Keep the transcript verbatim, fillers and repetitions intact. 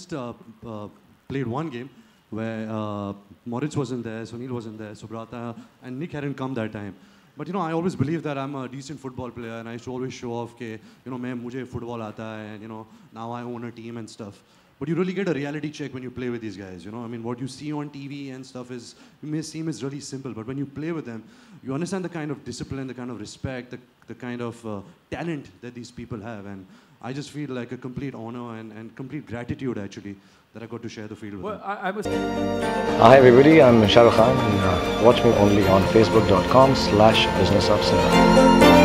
just uh, uh, played one game where uh, Moritz wasn't there, Sunil wasn't there, Subrata, and Nick hadn't come that time. But you know, I always believe that I'm a decent football player, and I used to always show off, ke, you know, main mujhe football aata hai, and you know, now I own a team and stuff. But you really get a reality check when you play with these guys, you know. I mean, what you see on T V and stuff is, it may seem is really simple, but when you play with them, you understand the kind of discipline, the kind of respect, the, the kind of uh, talent that these people have. And I just feel like a complete honor and, and complete gratitude, actually, that I got to share the field with Well, them. I, I was... Hi everybody, I'm Shah Rukh Khan, and uh, watch me only on facebook dot com slash business of cinema.